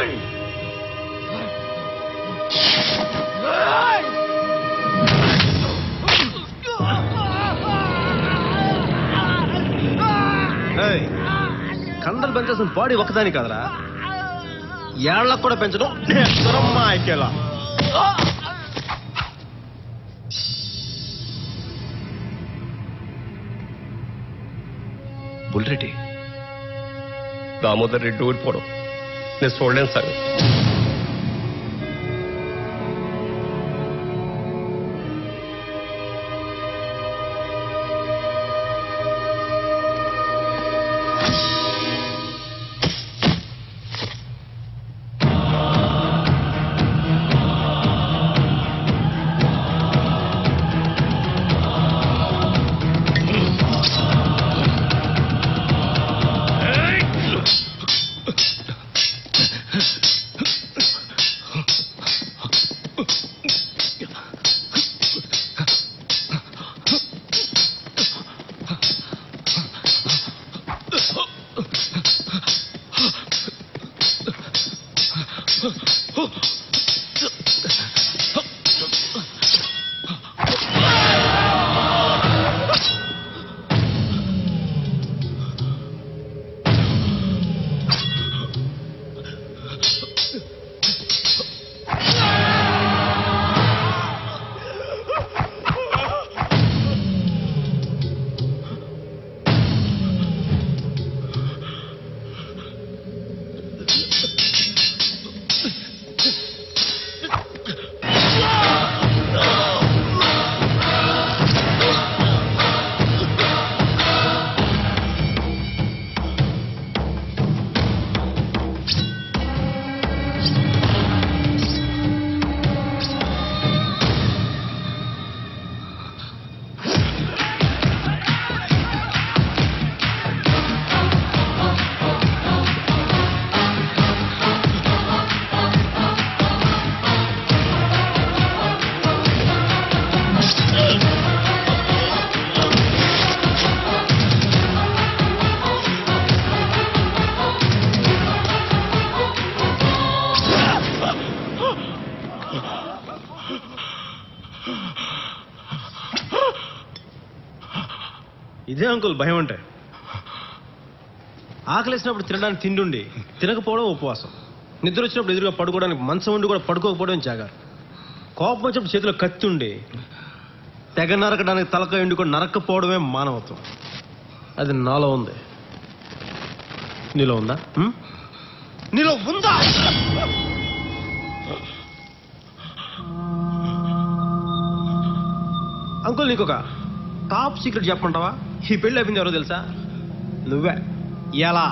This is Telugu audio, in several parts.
కండలు పెంచాల్సిన బాడీ ఒకదాని కదరా, ఏళ్లకు కూడా పెంచడం మా ఐక్యలా. బుల్రెడ్డి దామోదర్ రెడ్డి ఊడిపోవడం నేను చూడలేను సార్. ఇదే అంకుల్ భయం అంటే. ఆకలేసినప్పుడు తినడానికి తిండి, తినకపోవడం ఉపవాసం. నిద్ర వచ్చినప్పుడు ఎదురుగా పడుకోవడానికి మంచం ఉండి కూడా పడుకోకపోవడం జాగారు. కోపం వచ్చినప్పుడు చేతిలో కత్తి ఉండి తెగ నరకడానికి తలకాయ ఉండి కూడా నరక్కపోవడమే మానవత్వం. అది నాలో ఉంది. నీలో ఉందా? నీలో ఉందా? అంకుల్ నీకు ఒక టాప్ సీక్రెట్ చెప్పమంటావా? ఈ పెళ్ళి అయిపోయింది ఎవరో తెలుసా? నువ్వే. ఎలా?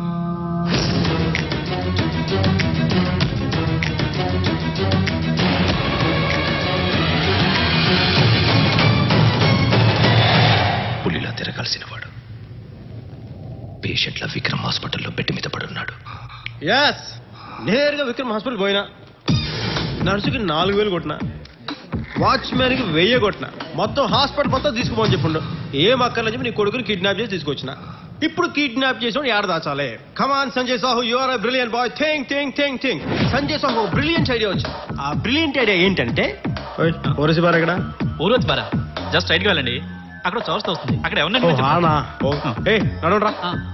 పులిలా తిరగాల్సిన వాడు పేషెంట్ల విక్రమ్ హాస్పిటల్లో బెడ్ మీద పడున్నాడు. ఎస్, నేరుగా విక్రమ్ హాస్పిటల్ పోయినా, నర్సుకి 4,000 కొట్టినా, వాచ్మెన్కి 1000 కొట్టినా, మొత్తం హాస్పిటల్ మొత్తం తీసుకుపోని చెప్పుండు. ఏం అక్కర్లని చెప్పి నీ కొడుకుని కిడ్నాప్ చేసి తీసుకొచ్చిన. ఇప్పుడు కిడ్నాప్ చేసి ఏడ దాచాలే? Come on Sanjay Sahu, you are a brilliant boy. Think. Sanjay Sahu brilliant idea వచ్చింది. ఆ బ్రిలియంట్ ఐడియా ఏంటంటే, ఓరసి బార్ ఎక్కడ? ఊరొచ్చి బారా, జస్ట్ రైట్కి వెళ్ళండి, అక్కడ చౌరస్తా వస్తుంది, అక్కడ ఎవరు నడవరా.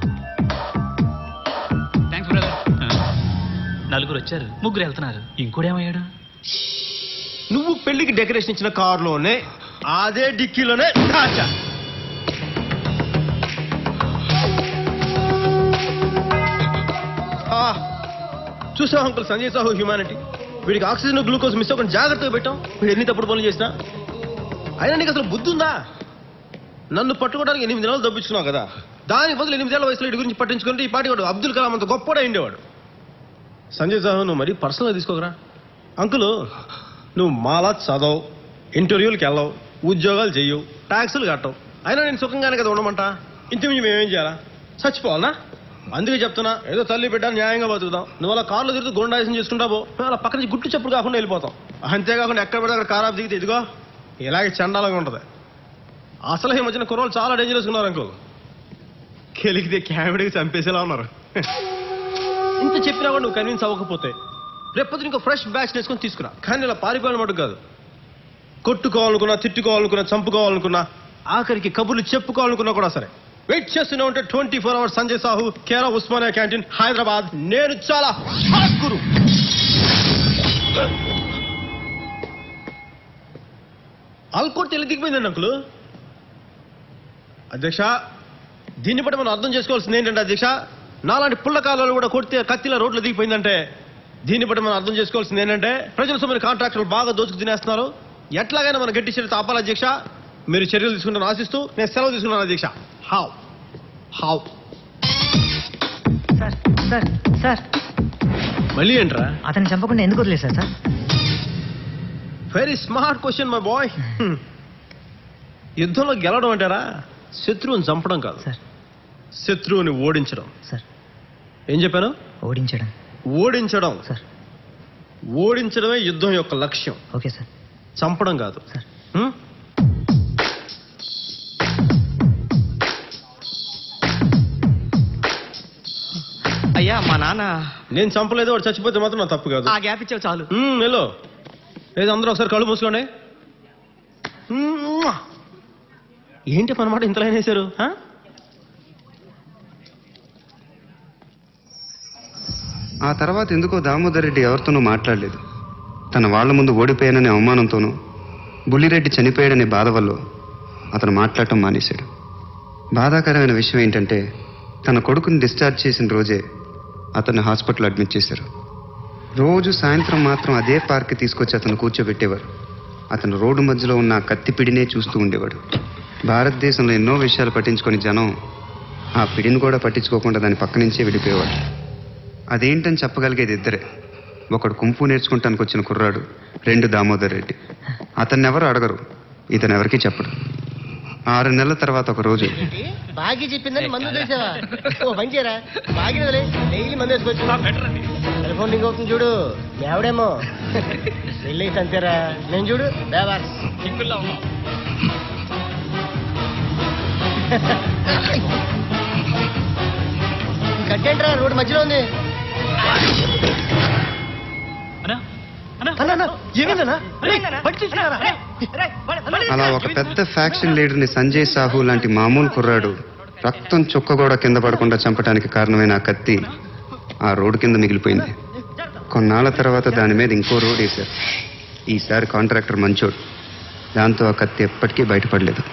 Thanks brother. 4 వచ్చారు, 3 వెళ్తున్నారు, ఇంకోడేమయ్యాడు? నువ్వు పెళ్లికి డెకరేషన్ ఇచ్చిన కారులోనే అదే డిక్కీలోనే దాచా. చూసావు అంకుల్ సంజయ్ సాహు హ్యూమానిటీ. వీడికి ఆక్సిజన్ గ్లూకోజ్ మిస్ అవ్వకుండా జాగ్రత్తగా పెట్టాం. వీడు ఎన్ని తప్పుడు పనులు చేసినా. అయినా నీకు అసలు బుద్ధి ఉందా? నన్ను పట్టుకోవడానికి 8 నెలలు దబ్బించుకున్నావు కదా, దానికి బదులు 8 ఏళ్ల వయసులో వీడి గురించి పట్టించుకుంటే ఈ పాటి వాడు అబ్దుల్ కలాం అంత గొప్పగా ఉండేవాడు. సంజయ్ సాహు నువ్వు మరీ పర్సనల్గా తీసుకోకరా. అంకుల్ నువ్వు మాలా చదవు, ఇంటర్వ్యూలకు వెళ్ళవు, ఉద్యోగాలు చెయ్యవు, ట్యాక్సులు కట్టవు, అయినా నేను సుఖంగానే కదా ఉండమంట. ఇంతకుమించి మేమేం చేయాలా? చచ్చిపోవాలనా? అందుకే చెప్తున్నా, ఏదో తల్లి బిడ్డ న్యాయంగా బతుకుదాం. నువ్వు అలా కార్లో తిరుగుతూ గుండాయిసం చేసుకుంటా పో, అలా పక్క నుంచి గుట్టు చెప్పుడు కాకుండా వెళ్ళిపోతాం. అంతేకాకుండా ఎక్కడ పడితే అక్కడ కారాపు దిగితే ఇదిగో ఇలాగే చండాలంగా ఉంటుంది. అసలు ఈ మధ్యన కుర్రోళ్ళు చాలా డేంజరస్ ఉన్నారు అంకుల్. కెలికితే క్యామిడీకి చంపేసేలా ఉన్నారు. ఇంత చెప్పినా కూడా నువ్వు కన్విన్స్ అవ్వకపోతే రేపొద్దు ఇంకో ఫ్రెష్ బ్యాచ్ నేర్చుకొని తీసుకురా. కానీ ఇలా పారిపోయిన మటుకు కాదు. కొట్టుకోవాలనుకున్నా, తిట్టుకోవాలనుకున్నా, చంపుకోవాలనుకున్నా, ఆఖరికి కబుర్లు చెప్పుకోవాలనుకున్నా కూడా సరే వెయిట్ చేస్తూనే ఉంటే 24 hours సంజయ్ సాహు, కేరా ఉస్మానియా క్యాంటీన్, హైదరాబాద్. నేను చాలా హాట్ గురు. ఆల్కోట్ దిగిపోయిందండి అంకులు. అధ్యక్ష, దీన్ని బట్టి మనం అర్థం చేసుకోవాల్సింది ఏంటంటే అధ్యక్ష, నాలాంటి పుల్లకాలలో కూడా కొడితే కత్తిలా రోడ్లు దిగిపోయిందంటే దీన్ని బట్టి మనం అర్థం చేసుకోవాల్సింది ఏంటంటే ప్రజల సొమ్మిన కాంట్రాక్టర్లు బాగా దోచుకు తినేస్తున్నారు. ఎట్లాగైనా మనం గట్టి చర్యతో ఆపాలి అధ్యక్ష. మీరు చర్యలు తీసుకుంటాను ఆశిస్తూ నేను సెలవు తీసుకున్నాను అధ్యక్ష. How how sir sir sir మళ్ళీ ఏంట్రా? అతన్ని చంపకుండా ఎందుకు వదిలేశారు సార్? Very smart question my boy. యుద్ధంలో గెలవడం అంటారా శత్రువుని చంపడం కాదు సార్. శత్రువుని ఓడించడం. సార్ ఏం చెప్పాను? ఓడించడం. ఓడించడం. సార్ ఓడించడమే యుద్ధం యొక్క లక్ష్యం. Okay sir. చంపడం కాదు. సార్ అయ్యా మా నాన్న నేను చంపలేదు, వాడు చచ్చిపోతే మాత్రం నా తప్పు కాదు. ఆ గ్యాప్ ఇచ్చావు చాలు. హలో లేదు, అందరూ ఒకసారి కళ్ళు మూసుకోండి. ఏంటి మనమాట ఇంతలో వేశారు? ఆ తర్వాత ఎందుకో దామోదర్ రెడ్డి ఎవరితోనూ మాట్లాడలేదు. తన వాళ్ల ముందు ఓడిపోయాననే అవమానంతోనూ, బుల్లిరెడ్డి చనిపోయాడనే బాధ వల్ల అతను మాట్లాడటం మానేశాడు. బాధాకరమైన విషయం ఏంటంటే తన కొడుకుని డిశ్చార్జ్ చేసిన రోజే అతన్ని హాస్పిటల్ అడ్మిట్ చేశారు. రోజు సాయంత్రం మాత్రం అదే పార్క్కి తీసుకొచ్చి అతను కూర్చోబెట్టేవారు. అతను రోడ్డు మధ్యలో ఉన్న కత్తిపిడినే చూస్తూ ఉండేవాడు. భారతదేశంలో ఎన్నో విషయాలు పట్టించుకొని జనం ఆ పిడిని కూడా పట్టించుకోకుండా దాని పక్క నుంచే విడిపోయేవాడు. అదేంటని చెప్పగలిగేది ఇద్దరే. ఒకడు కుంఫు నేర్చుకుంటానికి వచ్చిన కుర్రాడు, 2 దామోదర్ రెడ్డి. అతన్ని ఎవరు అడగరు, ఇతను ఎవరికీ చెప్పడు. 6 నెలల తర్వాత ఒక రోజు బాగా చెప్పిందని మందు తెలిసావా? ఓ పని చేయరా, బాగా డైలీ మందు వేసుకోవచ్చు. టెలిఫోన్ రింగ్ అవుతుంది చూడు, ఎవడేమో వెళ్ళి అంతేరా. నేను చూడు బేబార్ కట్టేంట్రా, రోడ్డు మధ్యలో ఉంది. అలా ఒక పెద్ద ఫ్యాక్షన్ లీడర్ని సంజయ్ సాహు లాంటి మామూలు కుర్రాడు రక్తం చుక్క కూడా కింద పడకుండా చంపడానికి కారణమైన ఆ కత్తి ఆ రోడ్డు కింద మిగిలిపోయింది. కొన్నాళ్ళ తర్వాత దాని మీద ఇంకో రోడ్ వేశారు. ఈసారి కాంట్రాక్టర్ మంచోడు. దాంతో ఆ కత్తి ఎప్పటికీ బయటపడలేదు.